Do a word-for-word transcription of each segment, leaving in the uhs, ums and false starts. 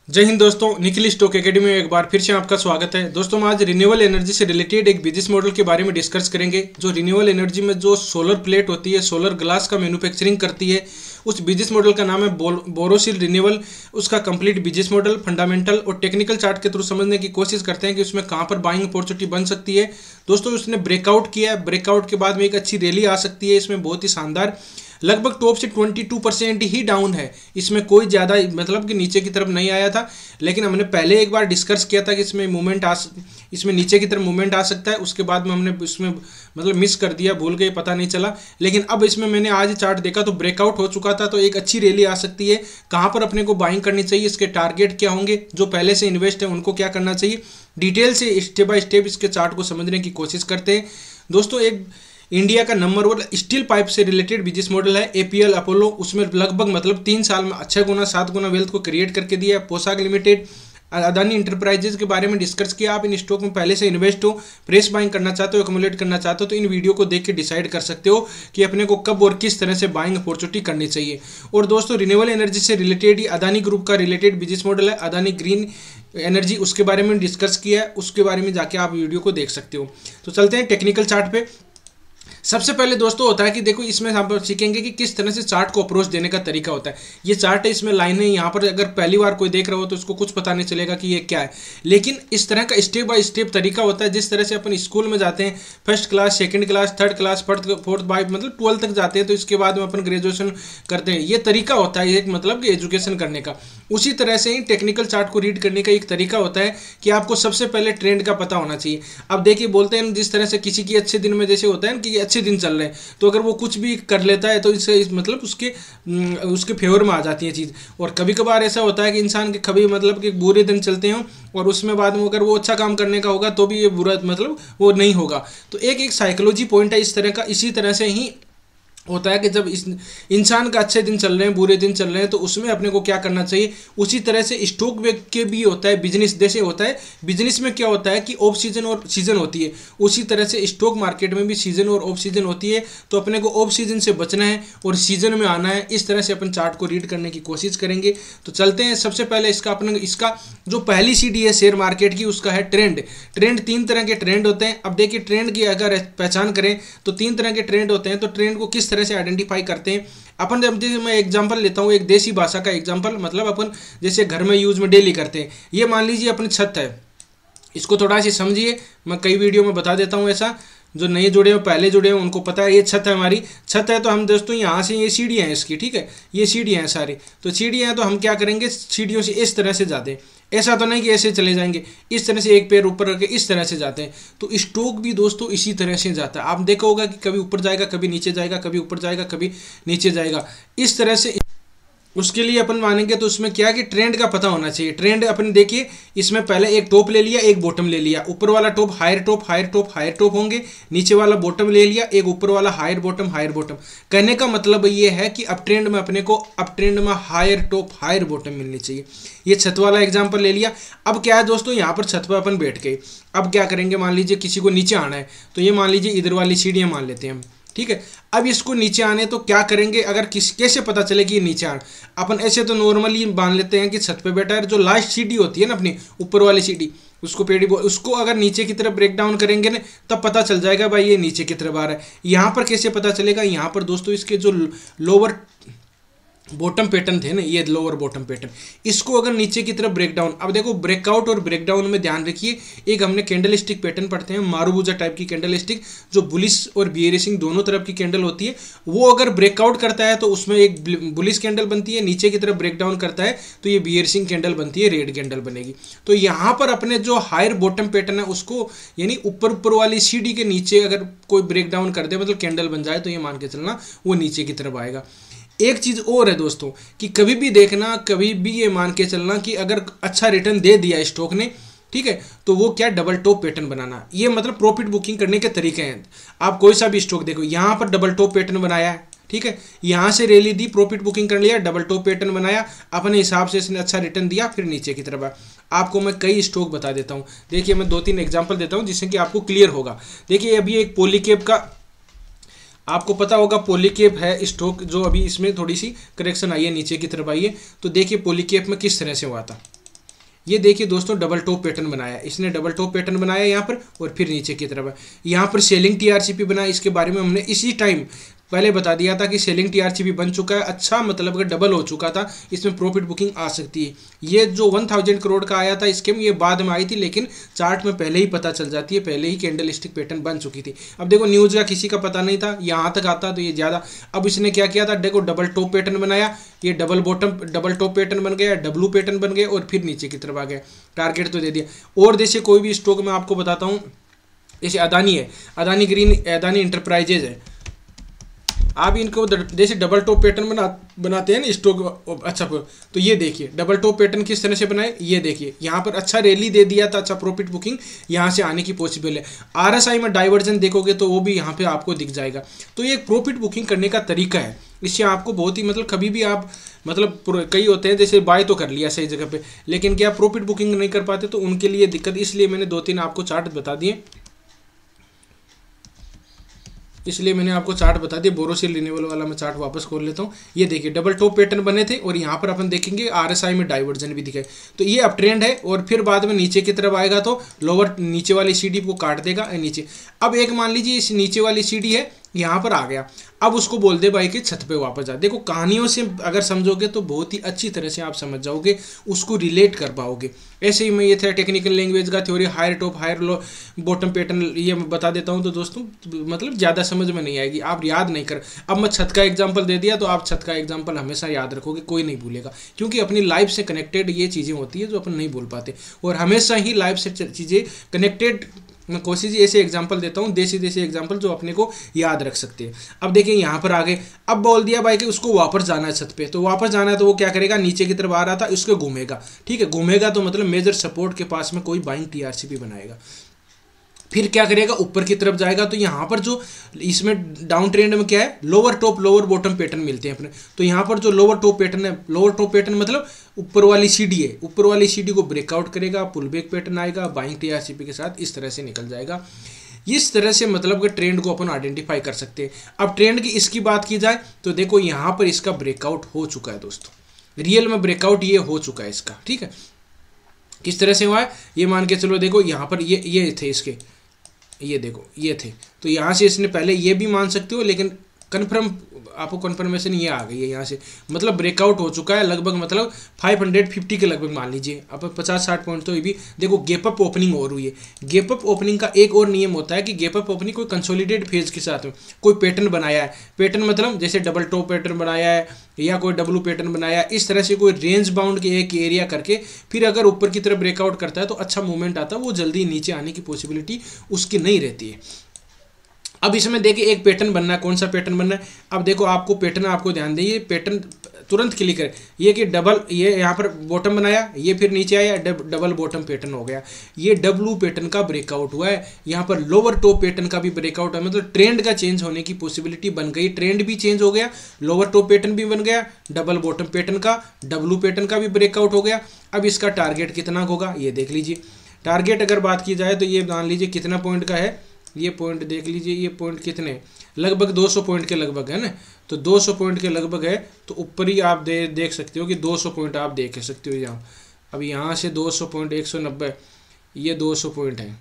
जय हिंद दोस्तों, Nikhil stock academy में एक बार फिर से आपका स्वागत है। दोस्तों हम आज रिन्यूएबल एनर्जी से रिलेटेड एक बिजनेस मॉडल के बारे में डिस्कस करेंगे। जो रिन्यूएबल एनर्जी में जो सोलर प्लेट होती है, सोलर ग्लास का मैन्युफैक्चरिंग करती है, उस बिजनेस मॉडल का नाम है बोरोसिल रिन्यूएबल। उसका कंप्लीट बिजनेस मॉडल, फंडामेंटल और टेक्निकल चार्ट के थ्रू समझने की कोशिश करते हैं कि उसमें कहाँ पर बाइंग अपॉर्चुनिटी बन सकती है। दोस्तों उसने ब्रेकआउट किया है, ब्रेकआउट के बाद में एक अच्छी रैली आ सकती है। इसमें बहुत ही शानदार, लगभग टॉप से बाईस परसेंट ही डाउन है, इसमें कोई ज़्यादा मतलब कि नीचे की तरफ नहीं आया था। लेकिन हमने पहले एक बार डिस्कस किया था कि इसमें मूवमेंट आ इसमें नीचे की तरफ मूवमेंट आ सकता है। उसके बाद में हमने इसमें मतलब मिस कर दिया, भूल गए, पता नहीं चला। लेकिन अब इसमें मैंने आज चार्ट देखा तो ब्रेकआउट हो चुका था, तो एक अच्छी रैली आ सकती है। कहाँ पर अपने को बाइंग करनी चाहिए, इसके टारगेट क्या होंगे, जो पहले से इन्वेस्ट है उनको क्या करना चाहिए, डिटेल से स्टेप बाय स्टेप इसके चार्ट को समझने की कोशिश करते हैं। दोस्तों एक इंडिया का नंबर वन स्टील पाइप से रिलेटेड बिजनेस मॉडल है एपीएल अपोलो। उसमें लगभग मतलब तीन साल में छः गुना सात गुना वेल्थ को क्रिएट करके दिया है। पोशाक लिमिटेड, अदानी इंटरप्राइजेज के बारे में डिस्कस किया। आप इन स्टॉक में पहले से इन्वेस्ट हो, प्रेस बाइंग करना चाहते हो, एक्युमुलेट करना चाहते हो, तो इन वीडियो को देख के डिसाइड कर सकते हो कि अपने को कब और किस तरह से बाइंग अपॉर्चुनिटी करनी चाहिए। और दोस्तों रिन्यूएबल एनर्जी से रिलेटेड ही अदानी ग्रुप का रिलेटेड बिजनेस मॉडल है, अदानी ग्रीन एनर्जी, उसके बारे में डिस्कस किया है। उसके बारे में जाके आप वीडियो को देख सकते हो। तो चलते हैं टेक्निकल चार्ट पे। सबसे पहले दोस्तों होता है कि देखो इसमें आप सीखेंगे कि किस तरह से चार्ट को अप्रोच देने का तरीका होता है। ये चार्ट है, इसमें लाइन है। यहाँ पर अगर पहली बार कोई देख रहा हो तो उसको कुछ पता नहीं चलेगा कि ये क्या है, लेकिन इस तरह का स्टेप बाय स्टेप तरीका होता है। जिस तरह से अपन स्कूल में जाते हैं, first class, second class, third class, fourth fourth by मतलब ट्वेल्थ तक जाते हैं, तो इसके बाद में अपन ग्रेजुएशन करते हैं। ये तरीका होता है एक मतलब कि एजुकेशन करने का। उसी तरह से ही टेक्निकल चार्ट को रीड करने का एक तरीका होता है कि आपको सबसे पहले ट्रेंड का पता होना चाहिए। अब देखिए बोलते हैं जिस तरह से किसी की अच्छे दिन में जैसे होता है कि अच्छे दिन चल रहे हैं, तो अगर वो कुछ भी कर लेता है तो इससे इस मतलब उसके उसके फेवर में आ जाती है चीज़। और कभी कभार ऐसा होता है कि इंसान के कभी मतलब कि बुरे दिन चलते हों और उसमें बाद में अगर वो अच्छा काम करने का होगा तो भी ये बुरा मतलब वो नहीं होगा। तो एक एक साइकोलॉजी पॉइंट है इस तरह का। इसी तरह से ही होता है कि जब इस इंसान का अच्छे दिन चल रहे हैं, बुरे दिन चल रहे हैं, तो उसमें अपने को क्या करना चाहिए। उसी तरह से स्टॉक के भी होता है, बिजनेस जैसे होता है। बिजनेस में क्या होता है कि ऑफ सीजन और सीजन होती है, उसी तरह से स्टॉक मार्केट में भी सीजन और ऑफ सीजन होती है। तो अपने को ऑफ सीजन से बचना है और सीजन में आना है। इस तरह से अपन चार्ट को रीड करने की कोशिश करेंगे। तो चलते हैं। सबसे पहले इसका अपने इसका जो पहली सीढ़ी है शेयर मार्केट की, उसका है ट्रेंड। ट्रेंड तीन तरह के ट्रेंड होते हैं। अब देखिए ट्रेंड की अगर पहचान करें तो तीन तरह के ट्रेंड होते हैं। तो ट्रेंड को किस तरह से आइडेंटिफाई करते हैं अपन, जब जैसे मैं एग्जांपल लेता हूँ, एक देसी भाषा का एग्जांपल, मतलब अपन जैसे घर में यूज में डेली करते हैं। ये मान लीजिए अपनी छत है, इसको थोड़ा सी समझिए। मैं कई वीडियो में बता देता हूँ ऐसा, जो नए जुड़े हो पहले जुड़े हो उनको पता है। ये छत है, हमारी छत है। तो हम दोस्तों यहाँ से ये सीढ़ियाँ हैं इसकी, ठीक है, ये सीढ़ियाँ हैं सारी। तो सीढ़ियाँ हैं तो हम क्या करेंगे, सीढ़ियों से इस तरह से जाते हैं। ऐसा तो नहीं कि ऐसे चले जाएंगे, इस तरह से एक पैर ऊपर रख के इस तरह से जाते हैं। तो स्टॉक भी दोस्तों इसी तरह से जाता है। आप देखा होगा कि कभी ऊपर जाएगा, कभी नीचे जाएगा, कभी ऊपर जाएगा, कभी नीचे जाएगा, इस तरह से। उसके लिए अपन मानेंगे तो उसमें क्या है कि ट्रेंड का पता होना चाहिए। ट्रेंड अपन देखिए, इसमें पहले एक टॉप ले लिया, एक बॉटम ले लिया। ऊपर वाला top higher top higher top higher top होंगे, नीचे वाला बॉटम ले लिया, एक ऊपर वाला हायर बॉटम हायर बॉटम। कहने का मतलब ये है कि अप ट्रेंड में अपने को अप ट्रेंड में हायर टॉप हायर बॉटम मिलनी चाहिए। ये छत वाला एग्जाम्पल ले लिया। अब क्या है दोस्तों, यहाँ पर छत पर अपन बैठ गए। अब क्या करेंगे, मान लीजिए किसी को नीचे आना है, तो ये मान लीजिए इधर वाली सीढ़ियाँ मान लेते हैं हम, ठीक है। अब इसको नीचे आने तो क्या करेंगे, अगर किस कैसे पता चले कि ये नीचे आना, अपन ऐसे तो नॉर्मली मान लेते हैं कि छत पे बैठा है। जो लास्ट सीढ़ी होती है ना अपनी ऊपर वाली सीढ़ी, उसको पेड़ी बोल, उसको अगर नीचे की तरफ ब्रेक डाउन करेंगे ना, तब पता चल जाएगा भाई ये नीचे की तरफ आ रहा है। यहाँ पर कैसे पता चलेगा, यहाँ पर दोस्तों इसके जो लोअर बॉटम पैटर्न थे ना, ये लोअर बॉटम पैटर्न, इसको अगर नीचे की तरफ ब्रेक डाउन। अब देखो ब्रेकआउट और ब्रेक डाउन में ध्यान रखिए। एक हमने कैंडल स्टिक पैटर्न पढ़ते हैं, मारूबुजा टाइप की कैंडल स्टिक, जो बुलिश और बियरिशिंग दोनों तरफ की कैंडल होती है। वो अगर ब्रेकआउट करता है तो उसमें एक बुलिश कैंडल बनती है, नीचे की तरफ ब्रेक डाउन करता है तो ये बियरिशिंग कैंडल बनती है, रेड कैंडल बनेगी। तो यहाँ पर अपने जो हायर बॉटम पैटर्न है उसको, यानी ऊपर ऊपर वाली सीढ़ी के नीचे अगर कोई ब्रेक डाउन कर दे, मतलब कैंडल बन जाए, तो ये मान के चलना वो नीचे की तरफ आएगा। एक चीज़ और है दोस्तों कि कभी भी देखना, कभी भी ये मान के चलना कि अगर अच्छा रिटर्न दे दिया स्टॉक ने, ठीक है, तो वो क्या डबल टॉप पैटर्न बनाना। ये मतलब प्रॉफिट बुकिंग करने के तरीके हैं। आप कोई सा भी स्टॉक देखो, यहाँ पर डबल टॉप पैटर्न बनाया है, ठीक है, यहाँ से रैली दी, प्रॉफिट बुकिंग कर लिया, डबल टॉप पैटर्न बनाया, अपने हिसाब से इसने अच्छा रिटर्न दिया, फिर नीचे की तरफ। आपको मैं कई स्टॉक बता देता हूँ। देखिए मैं दो तीन एग्जाम्पल देता हूँ जिससे कि आपको क्लियर होगा। देखिए अभी एक पॉलीकैब का आपको पता होगा, पॉलीकैब है स्टॉक जो अभी इसमें थोड़ी सी करेक्शन आई है, नीचे की तरफ आई है। तो देखिए पॉलीकैब में किस तरह से हुआ था, ये देखिए दोस्तों डबल टॉप पैटर्न बनाया, इसने डबल टॉप पैटर्न बनाया यहाँ पर और फिर नीचे की तरफ यहाँ पर सेलिंग टीआरसीपी बना। इसके बारे में हमने इसी टाइम पहले बता दिया था कि सेलिंग टीआरसीपी बन चुका है, अच्छा मतलब अगर डबल हो चुका था, इसमें प्रॉफिट बुकिंग आ सकती है। ये जो वन थाउजेंड करोड़ का आया था स्कीम, ये बाद में आई थी, लेकिन चार्ट में पहले ही पता चल जाती है, पहले ही कैंडल स्टिक पैटर्न बन चुकी थी। अब देखो न्यूज़ का किसी का पता नहीं था, यहाँ तक आता तो ये ज़्यादा। अब इसने क्या किया था, देखो डबल टॉप पैटर्न बनाया, ये double bottom double top pattern बन गया, डब्लू पैटर्न बन गया और फिर नीचे की तरफ आ गया। टारगेट तो दे दिया। और जैसे कोई भी स्टॉक मैं आपको बताता हूँ, जैसे अदानी है, अदानी ग्रीन, अदानी इंटरप्राइजेज है, आप इनको जैसे डबल टॉप पैटर्न बना बनाते हैं ना स्टॉक, अच्छा तो ये देखिए डबल टॉप पैटर्न किस तरह से बनाए, ये देखिए यहाँ पर अच्छा रैली दे दिया था, अच्छा प्रॉफिट बुकिंग यहाँ से आने की पॉसिबल है। आरएसआई में डाइवर्जन देखोगे तो वो भी यहाँ पे आपको दिख जाएगा। तो ये एक प्रॉफिट बुकिंग करने का तरीका है, इससे आपको बहुत ही मतलब कभी भी आप मतलब कई होते हैं जैसे बाय तो कर लिया सही जगह पे, लेकिन क्या प्रॉफिट बुकिंग नहीं कर पाते, तो उनके लिए दिक्कत। इसलिए मैंने दो तीन आपको चार्ट बता दिए, इसलिए मैंने आपको चार्ट बता दिया। बोरोसिल रिन्यूएबल वाला मैं चार्ट वापस खोल लेता हूँ। ये देखिए डबल टॉप पैटर्न बने थे और यहाँ पर अपन देखेंगे आरएसआई में डाइवर्जन भी दिखाए, तो ये अप ट्रेंड है और फिर बाद में नीचे की तरफ आएगा तो लोअर नीचे वाली सीडी को काट देगा नीचे। अब एक मान लीजिए इस नीचे वाली सीडी है, यहाँ पर आ गया, अब उसको बोल दे भाई कि छत पे वापस जा। देखो कहानियों से अगर समझोगे तो बहुत ही अच्छी तरह से आप समझ जाओगे, उसको रिलेट कर पाओगे। ऐसे ही मैं ये था टेक्निकल लैंग्वेज का theory, higher top higher low bottom pattern, ये मैं बता देता हूँ, तो दोस्तों मतलब ज़्यादा समझ में नहीं आएगी, आप याद नहीं कर। अब मैं छत का एग्जाम्पल दे दिया तो आप छत का एग्जाम्पल हमेशा याद रखोगे, कोई नहीं भूलेगा, क्योंकि अपनी लाइफ से कनेक्टेड ये चीज़ें होती है जो अपन नहीं भूल पाते, और हमेशा ही लाइफ से चीज़ें कनेक्टेड मैं कोशिश ऐसे एग्जांपल देता हूँ, देसी देसी एग्जांपल जो अपने को याद रख सकते हैं। अब देखिए यहाँ पर आगे, अब बोल दिया भाई कि उसको वापस जाना है छत पे, तो वापस जाना है तो वो क्या करेगा, नीचे की तरफ आ रहा था उसको घूमेगा, ठीक है, घूमेगा तो मतलब मेजर सपोर्ट के पास में कोई बाइंग टीआरसीपी बनाएगा, फिर क्या करेगा ऊपर की तरफ जाएगा। तो यहाँ पर जो इसमें डाउन ट्रेंड में क्या है, lower top lower bottom pattern मिलते हैं अपने, तो यहाँ पर जो लोअर टॉप पैटर्न है, लोअर टॉप पैटर्न मतलब ऊपर वाली सीडी है, ऊपर वाली सीडी को ब्रेकआउट करेगा, पुल बैक पैटर्न आएगा, बाइंग टीआरसीपी के साथ इस तरह से निकल जाएगा। इस तरह से मतलब कि ट्रेंड को अपन आइडेंटिफाई कर सकते हैं। अब ट्रेंड की इसकी बात की जाए तो देखो यहाँ पर इसका ब्रेकआउट हो चुका है दोस्तों, रियल में ब्रेकआउट ये हो चुका है इसका, ठीक है। किस तरह से हुआ है ये मान के चलो, देखो यहाँ पर ये ये थे इसके, ये देखो ये थे, तो यहाँ से इसने पहले ये भी मान सकते हो, लेकिन कन्फर्म आपको कन्फर्मेशन ये आ गई है यहाँ से, मतलब ब्रेकआउट हो चुका है लगभग, मतलब पाँच सौ पचास के लगभग मान लीजिए, अब पचास साठ पॉइंट तो ये भी देखो गैप अप ओपनिंग और हुई है। गैप अप ओपनिंग का एक और नियम होता है कि गैप अप ओपनिंग कोई कंसोलिडेट फेज के साथ में कोई पैटर्न बनाया है, पैटर्न मतलब जैसे डबल टॉप पैटर्न बनाया है या कोई डब्लू पैटर्न बनाया है, इस तरह से कोई रेंज बाउंड के एक एरिया करके फिर अगर ऊपर की तरफ ब्रेकआउट करता है तो अच्छा मूवमेंट आता है, वो जल्दी नीचे आने की पॉसिबिलिटी उसकी नहीं रहती है। अब इसमें देखिए एक पैटर्न बनना है, कौन सा पैटर्न बनना है, अब देखो आपको पैटर्न, आपको ध्यान दें, ये पैटर्न तुरंत क्लिक करें, ये कि डबल, ये यहाँ पर बॉटम बनाया, ये फिर नीचे आया, डब, डबल बॉटम पैटर्न हो गया, ये डब्लू पैटर्न का ब्रेकआउट हुआ है, यहाँ पर लोअर टॉप पैटर्न का भी ब्रेकआउट है, मतलब ट्रेंड का चेंज होने की पॉसिबिलिटी बन गई, ट्रेंड भी चेंज हो गया, लोअर टॉप पैटर्न भी बन गया, डबल बॉटम पैटर्न का, डब्लू पैटर्न का भी ब्रेकआउट हो गया। अब इसका टारगेट कितना होगा ये देख लीजिए, टारगेट अगर बात की जाए तो ये मान लीजिए कितना पॉइंट का है, ये पॉइंट देख लीजिए, ये पॉइंट कितने, लगभग दो सौ पॉइंट के लगभग है ना, तो दो सौ पॉइंट के लगभग है, तो ऊपर ही आप दे देख सकते हो कि दो सौ पॉइंट आप देख सकते हो यहाँ। अब यहाँ से दो सौ पॉइंट एक सौ नब्बे, ये दो सौ पॉइंट है,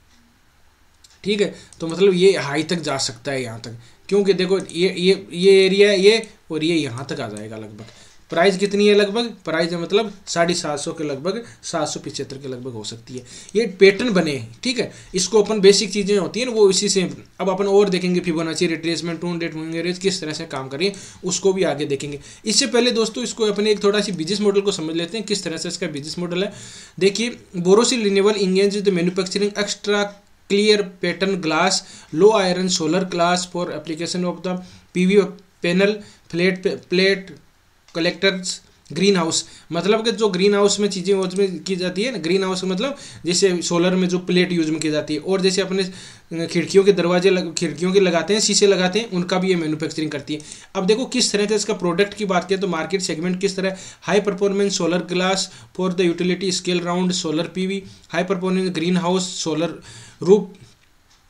ठीक है, तो मतलब ये हाई तक जा सकता है यहाँ तक, क्योंकि देखो ये ये ये एरिया है ये, और ये यहाँ तक आ जाएगा लगभग। प्राइस कितनी है लगभग, प्राइस है मतलब साढ़े सात सौ के लगभग, सात सौ पिछहत्तर के लगभग हो सकती है। ये पैटर्न बने, ठीक है, इसको अपन बेसिक चीज़ें होती हैं ना वो इसी से। अब अपन और देखेंगे Fibonacci retracement, two hundred moving average किस तरह से काम करिए, उसको भी आगे देखेंगे। इससे पहले दोस्तों इसको अपने एक थोड़ा सी बिजनेस मॉडल को समझ लेते हैं, किस तरह से इसका बिजनेस मॉडल है। देखिए Borosil renewable engage the manufacturing extra clear pattern glass low iron solar glass for application of the PV panel flat plate collectors green house, मतलब कि जो ग्रीन हाउस में चीज़ें उसमें की जाती है ना, ग्रीन हाउस मतलब जैसे सोलर में जो प्लेट यूज में की जाती है, और जैसे अपने खिड़कियों के दरवाजे लग, खिड़कियों के लगाते हैं, शीशे लगाते हैं, उनका भी ये मैन्युफैक्चरिंग करती है। अब देखो किस तरह का इसका प्रोडक्ट की बात करें तो मार्केट सेगमेंट किस तरह, high performance solar glass for the utility scale round solar PV, high performance green house solar roof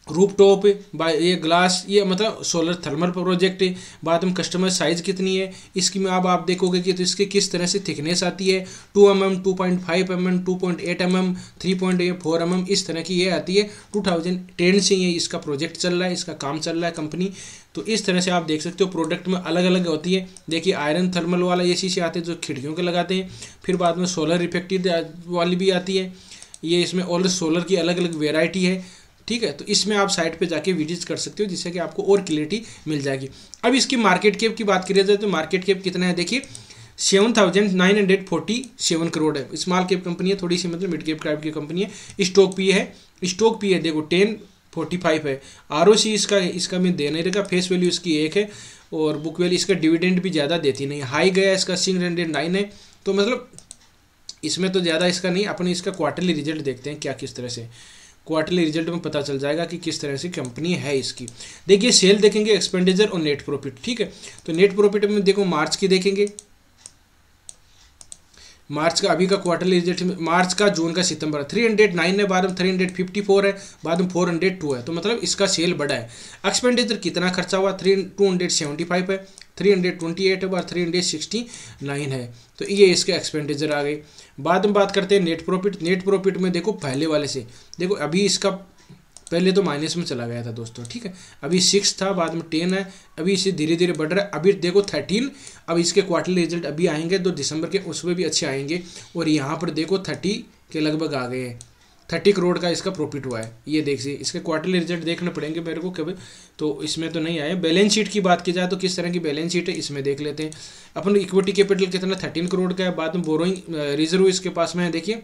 roof top by ये ग्लास, ये मतलब सोलर थर्मल प्रोजेक्ट है। बाद में कस्टमर साइज़ कितनी है इसकी में अब आप देखोगे कि तो इसकी किस तरह से थिकनेस आती है, two M M, two point five M M, two point eight M M, three point four M M, इस तरह की ये आती है। टू थाउजेंड टेन से ये इसका प्रोजेक्ट चल रहा है, इसका काम चल रहा है कंपनी। तो इस तरह से आप देख सकते हो प्रोडक्ट में अलग अलग होती है। देखिए आयरन थर्मल वाला ये शीशे आते हैं जो खिड़कियों के लगाते हैं। फिर बाद में सोलर रिफ्लेक्टिव वाली भी आती है, ये इसमें और सोलर की अलग अलग वेराइटी है, ठीक है। तो इसमें आप साइट पे जाके विजिट कर सकते हो जिससे कि आपको और क्लियरिटी मिल जाएगी। अब इसकी मार्केट कैप की बात करिए जाए तो मार्केट कैप कितना है, देखिए seven thousand nine hundred forty seven crore है। स्मॉल कैप कंपनी है, थोड़ी सी मतलब मिड कैप टाइप की कंपनी है। स्टॉक पी है, स्टॉक पी है देखो टेन फोर्टी फाइव है। आर ओ सी इसका इसका मैं दे नहीं रहेगा, फेस वैल्यू इसकी एक है और बुक वैल्यू इसका डिविडेंड भी ज़्यादा देती नहीं। हाई गया इसका सिक्स हंड्रेड नाइन है, तो मतलब इसमें तो ज़्यादा इसका नहीं। अपने इसका क्वार्टरली रिजल्ट देखते हैं क्या किस तरह से, क्वार्टरली रिजल्ट में पता चल जाएगा कि किस तरह से कंपनी है इसकी। देखिए सेल देखेंगे, एक्सपेंडिचर और नेट प्रॉफिट, ठीक है। तो नेट प्रॉफिट में देखो मार्च की देखेंगे, मार्च का अभी का क्वार्टरली रिजल्ट, मार्च का, जून का, सितंबर, थ्री हंड्रेड नाइन है, बाद में थ्री हंड्रेड फिफ्टी फोर है, बाद में फोर हंड्रेड टू है। तो मतलब इसका सेल बड़ा है। एक्सपेंडिचर कितना खर्चा हुआ, three two hundred seventy five है, थ्री हंड्रेड ट्वेंटी एट है और थ्री हंड्रेड सिक्सटी नाइन है। तो ये इसके एक्सपेंडिचर आ गई। बाद में बात करते हैं नेट प्रॉफिट। नेट प्रॉफिट में देखो पहले वाले से देखो अभी इसका पहले तो माइनस में चला गया था दोस्तों, ठीक है। अभी सिक्स था, बाद में टेन है, अभी इसे धीरे धीरे बढ़ रहा है। अभी देखो थर्टीन, अब इसके क्वार्टरली रिजल्ट अभी आएंगे तो दिसंबर के, उसमें भी अच्छे आएंगे। और यहाँ पर देखो थर्टी के लगभग आ गए हैं, थर्टी करोड़ का इसका प्रॉफिट हुआ है। ये देखिए इसके क्वार्टरली रिजल्ट देखने पड़ेंगे मेरे को कभी, तो इसमें तो नहीं आए। बैलेंस शीट की बात की जाए तो किस तरह की बैलेंस शीट है इसमें देख लेते हैं। अपन इक्विटी कैपिटल कितना, थर्टीन करोड़ का है। बाद में बोरोइंग रिजर्व इसके पास में है, देखिए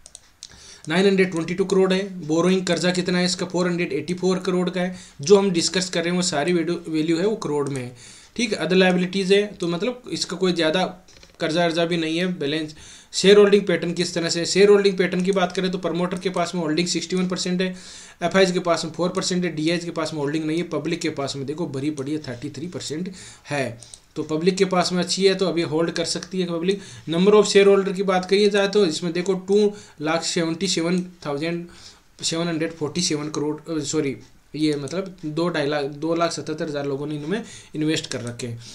nine hundred twenty two crore है। बोरोइंग कर्जा कितना है इसका, four hundred eighty four crore का है। जो हम डिस्कस कर रहे हैं वो सारी वैल्यू है वो करोड़ में है, ठीक है। अदर लायबिलिटीज़ है तो मतलब इसका कोई ज़्यादा कर्जा अर्जा भी नहीं है। बैलेंस शेयर होल्डिंग पैटर्न किस तरह से, शेयर होल्डिंग पैटर्न की बात करें तो प्रमोटर के पास में होल्डिंग सिक्सटी वन परसेंट है, एफ आई के पास में फोर परसेंट है, डी के पास में होल्डिंग नहीं है, पब्लिक के पास में देखो भरी पड़ी है थर्टी थ्री परसेंट है। तो पब्लिक के पास में अच्छी है तो अभी होल्ड कर सकती है public. Number of share holder की बात करिए जाए तो इसमें देखो two lakh seventy seven thousand seven hundred forty seven crore sorry ये मतलब दो ढाई लाख दो लाख सतहत्तर हज़ार लोगों ने इनमें इन्वेस्ट कर रखे हैं।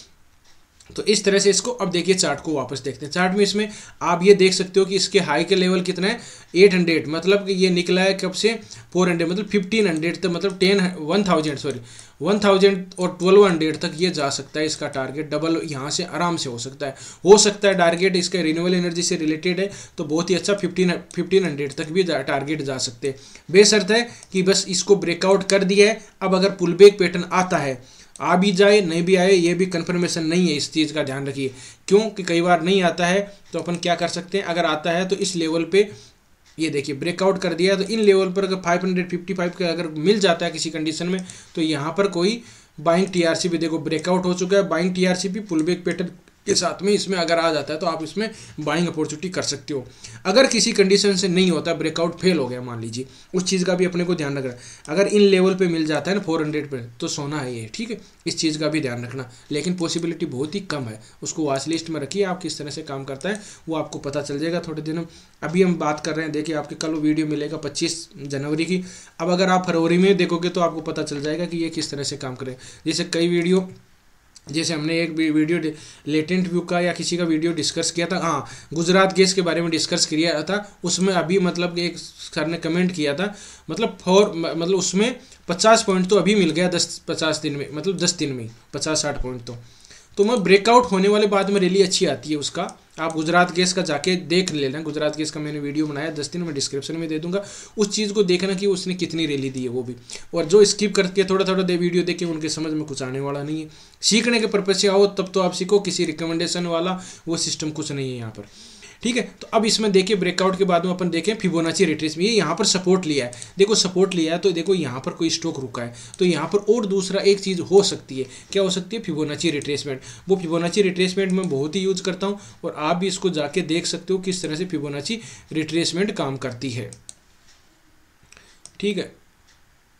तो इस तरह से इसको, अब देखिए चार्ट को वापस देखते हैं। चार्ट में इसमें आप ये देख सकते हो कि इसके हाई के लेवल कितना है, एट हंड्रेड, मतलब कि ये निकला है कब से, फोर हंड्रेड, मतलब फिफ्टीन हंड्रेड तक, मतलब ten one thousand sorry one thousand और ट्वेल्व हंड्रेड तक ये जा सकता है। इसका टारगेट डबल यहाँ से आराम से हो सकता है हो सकता है टारगेट इसका रिन्यूएबल एनर्जी से रिलेटेड है तो बहुत ही अच्छा फिफ्टीन फिफ्टीन हंड्रेड तक भी टारगेट जा सकते हैं। बेशर्त है कि बस इसको ब्रेकआउट कर दिया है। अब अगर पुल बैक पैटर्न आता है, आ भी जाए नहीं भी आए, ये भी कंफर्मेशन नहीं है, इस चीज़ का ध्यान रखिए। क्यों कि कई बार नहीं आता है तो अपन क्या कर सकते हैं, अगर आता है तो इस लेवल पे ये देखिए ब्रेकआउट कर दिया तो इन लेवल पर अगर फाइव हंड्रेड फिफ्टी फाइव का अगर मिल जाता है किसी कंडीशन में तो यहाँ पर कोई बाइंग टीआरसी भी देखो ब्रेकआउट हो चुका है। बाइंग टीआरसी भी पुल बैक पैटर्न के साथ में इसमें अगर आ जाता है तो आप इसमें बाइंग अपॉर्चुनिटी कर सकते हो। अगर किसी कंडीशन से नहीं होता, ब्रेकआउट फेल हो गया मान लीजिए, उस चीज़ का भी अपने को ध्यान रखना है। अगर इन लेवल पे मिल जाता है ना फोर हंड्रेड पे तो सोना है ये, ठीक है। इस चीज़ का भी ध्यान रखना, लेकिन पॉसिबिलिटी बहुत ही कम है। उसको वॉच लिस्ट में रखिए, आप किस तरह से काम करता है वो आपको पता चल जाएगा थोड़े दिनों। अभी हम बात कर रहे हैं, देखिए आपके कल वीडियो मिलेगा पच्चीस जनवरी की। अब अगर आप फरवरी में देखोगे तो आपको पता चल जाएगा कि ये किस तरह से काम करे। जैसे कई वीडियो, जैसे हमने एक वीडियो लेटेंट व्यू का या किसी का वीडियो डिस्कस किया था, हाँ गुजरात गैस के बारे में डिस्कस किया था, उसमें अभी मतलब एक सर ने कमेंट किया था, मतलब फोर मतलब उसमें पचास पॉइंट तो अभी मिल गया दस पचास दिन में, मतलब दस दिन में पचास साठ पॉइंट तो तो मैं ब्रेकआउट होने वाले बाद में रैली अच्छी आती है उसका। आप गुजरात गैस का जाके देख लेना, गुजरात गैस का मैंने वीडियो बनाया दस दिन में, डिस्क्रिप्शन में दे दूंगा, उस चीज़ को देखना कि उसने कितनी रैली दी है वो भी। और जो स्किप करके थोड़ा थोड़ा दे वीडियो देखे उनके समझ में कुछ आने वाला नहीं है। सीखने के पर्पज से आओ तब तो आप सीखो, किसी रिकमेंडेशन वाला वो सिस्टम कुछ नहीं है यहाँ पर, ठीक है। तो अब इसमें देखिए ब्रेकआउट के बाद में अपन देखें फिबोनाची रिट्रेसमेंट, ये यहाँ पर सपोर्ट लिया है, देखो सपोर्ट लिया है तो देखो यहाँ पर कोई स्टॉक रुका है तो यहाँ पर और दूसरा एक चीज़ हो सकती है, क्या हो सकती है, फिबोनाची रिट्रेसमेंट। वो फिबोनाची रिट्रेसमेंट मैं बहुत ही यूज करता हूँ और आप भी इसको जाके देख सकते हो किस तरह से फिबोनाची रिट्रेसमेंट काम करती है, ठीक है।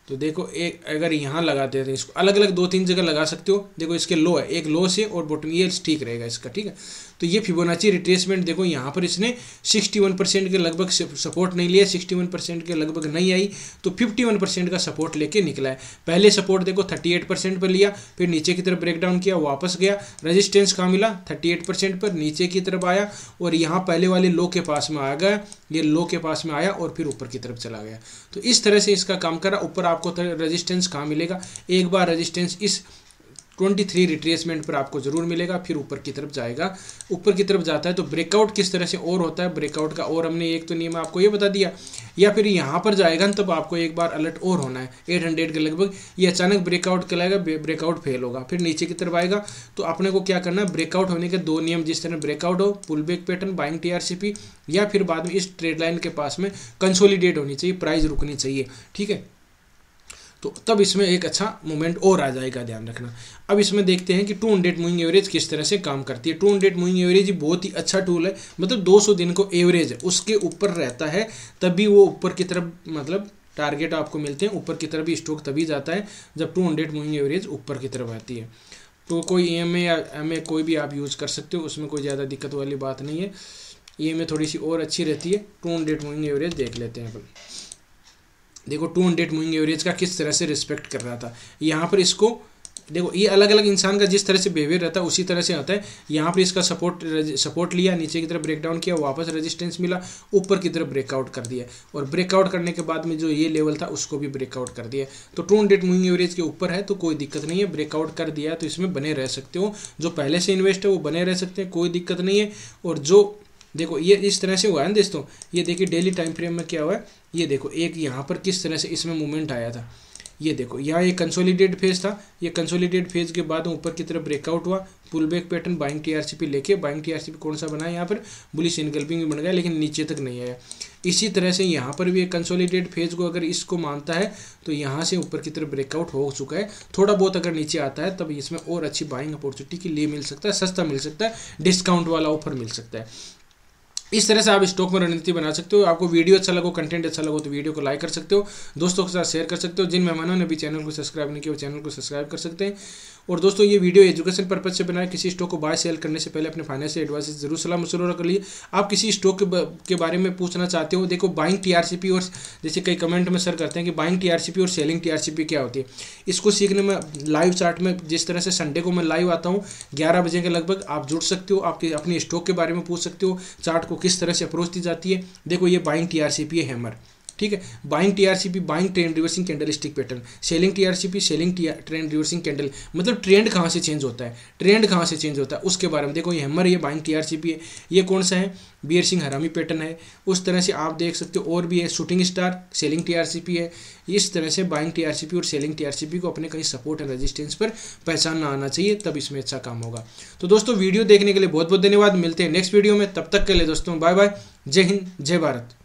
तो देखो एक अगर यहाँ लगाते हैं तो इसको अलग अलग दो तीन जगह लगा सकते हो। देखो इसके लो है, एक लो से और बॉटम, ये ठीक रहेगा इसका, ठीक है। तो ये फिबोनाची रिट्रेसमेंट देखो यहाँ पर इसने इकसठ परसेंट के लगभग सपोर्ट नहीं लिया, इकसठ परसेंट के लगभग नहीं आई, तो इक्यावन परसेंट का सपोर्ट लेके निकला है। पहले सपोर्ट देखो अड़तीस परसेंट पर लिया, फिर नीचे की तरफ ब्रेक डाउन किया, वापस गया, रेजिस्टेंस कहाँ मिला अड़तीस परसेंट पर, नीचे की तरफ आया और यहाँ पहले वाले लो के पास में आ गया, ये लो के पास में आया और फिर ऊपर की तरफ चला गया। तो इस तरह से इसका काम करा। ऊपर आपको रेजिस्टेंस कहाँ मिलेगा, एक बार रेजिस्टेंस इस तेईस रिट्रेसमेंट पर आपको जरूर मिलेगा, फिर ऊपर की तरफ जाएगा। ऊपर की तरफ जाता है तो ब्रेकआउट किस तरह से और होता है, ब्रेकआउट का और हमने एक तो नियम आपको ये बता दिया, या फिर यहाँ पर जाएगा तब तो आपको एक बार अलर्ट और होना है आठ सौ के लगभग। ये अचानक ब्रेकआउट कराएगा, ब्रेकआउट फेल होगा, फिर नीचे की तरफ आएगा, तो अपने को क्या करना है, ब्रेकआउट होने के दो नियम, जिस तरह ब्रेकआउट हो, pull back pattern, buying TRCP, या फिर बाद में इस ट्रेड लाइन के पास में कंसोलिडेट होनी चाहिए, प्राइस रुकनी चाहिए, ठीक है। तो तब इसमें एक अच्छा मूवमेंट और आ जाएगा, ध्यान रखना। अब इसमें देखते हैं कि टू हंड्रेड मूविंग एवरेज किस तरह से काम करती है। टू हंड्रेड मूविंग एवरेज बहुत ही अच्छा टूल है, मतलब दो सौ दिन को एवरेज है उसके ऊपर रहता है तभी वो ऊपर की तरफ मतलब टारगेट आपको मिलते हैं, ऊपर की तरफ भी स्टॉक तभी जाता है जब टू हंड्रेड मूविंग एवरेज ऊपर की तरफ आती है। तो कोई ई एम ए या एम ए कोई भी आप यूज़ कर सकते हो, उसमें कोई ज़्यादा दिक्कत वाली बात नहीं है। ई एम ए थोड़ी सी और अच्छी रहती है। टू हंड्रेड मूविंग एवरेज देख लेते हैं अपन। देखो टू हंड्रेड मूविंग एवरेज का किस तरह से रिस्पेक्ट कर रहा था। यहाँ पर इसको देखो, ये अलग अलग इंसान का जिस तरह से बिहेवियर रहता है उसी तरह से होता है। यहाँ पर इसका सपोर्ट सपोर्ट लिया, नीचे की तरफ ब्रेकडाउन किया, वापस रेजिस्टेंस मिला, ऊपर की तरफ ब्रेकआउट कर दिया, और ब्रेकआउट करने के बाद में जो ये लेवल था उसको भी ब्रेकआउट कर दिया। तो टू हंड्रेड मूविंग एवरेज के ऊपर है तो कोई दिक्कत नहीं है, ब्रेकआउट कर दिया तो इसमें बने रह सकते हो। जो पहले से इन्वेस्ट है वो बने रह सकते हैं, कोई दिक्कत नहीं है। और जो देखो ये इस तरह से हुआ है ना दोस्तों, ये देखिए डेली टाइम फ्रेम में क्या हुआ है, ये देखो एक यहाँ पर किस तरह से इसमें मूवमेंट आया था। ये देखो यहाँ एक कंसोलिडेट फेज था, ये कंसोलिडेट फेज के बाद ऊपर की तरफ ब्रेकआउट हुआ, pull back pattern, buying TRCP लेके, बाइंग टीआरसीपी कौन सा बना है यहाँ पर, बुलिश इनगल्पिंग भी बन गया, लेकिन नीचे तक नहीं आया। इसी तरह से यहाँ पर भी एक कंसोलिडेट फेज को अगर इसको मानता है तो यहाँ से ऊपर की तरफ ब्रेकआउट हो चुका है। थोड़ा बहुत अगर नीचे आता है तब इसमें और अच्छी बाइंग अपॉर्चुनिटी के लिए मिल सकता है, सस्ता मिल सकता है, डिस्काउंट वाला ऑफर मिल सकता है। इस तरह से आप स्टॉक में रणनीति बना सकते हो। आपको वीडियो अच्छा लगो, कंटेंट अच्छा लगो तो वीडियो को लाइक कर सकते हो, दोस्तों के साथ शेयर कर सकते हो। जिन मेहमानों ने भी चैनल को सब्सक्राइब नहीं किया वो चैनल को सब्सक्राइब कर सकते हैं। और दोस्तों ये वीडियो एजुकेशन पर्पज से बनाया, किसी स्टॉक को बाय सेल करने से पहले अपने फाइनेंशियल एडवाइस से जरूर सलाह मशवरा कर लिए। आप किसी स्टॉक के बारे में पूछना चाहते हो, देखो बाइंग टीआरसीपी और जैसे कई कमेंट में सर करते हैं कि बाइंग टीआरसीपी और सेलिंग टीआरसीपी क्या होती है, इसको सीखने में लाइव चार्ट में जिस तरह से संडे को मैं लाइव आता हूँ ग्यारह बजे के लगभग, आप जुड़ सकते हो, आपके अपने स्टॉक के बारे में पूछ सकते हो, चार्ट को किस तरह से अप्रोच दी जाती है। देखो ये बाइंग टीआरसीपी है हैमर, ठीक है। Buying TRCP buying trend reversing candle stick pattern, selling TRCP selling trend reversing candle, मतलब ट्रेंड कहाँ से चेंज होता है, ट्रेंड कहाँ से चेंज होता है उसके बारे में। देखो ये हैमर, ये बाइंग टीआरसीपी है, ये कौन सा है, बियर सिंह हरामी पैटर्न है। उस तरह से आप देख सकते हो और भी है, शूटिंग स्टार सेलिंग टीआरसीपी है। इस तरह से बाइंग टीआरसीपी और सेलिंग टीआरसीपी को अपने कहीं सपोर्ट एंड रेजिस्टेंस पर पहचानना आना चाहिए, तब इसमें अच्छा काम होगा। तो दोस्तों वीडियो देखने के लिए बहुत बहुत धन्यवाद, मिलते हैं नेक्स्ट वीडियो में, तब तक के लिए दोस्तों बाय बाय, जय हिंद जय भारत।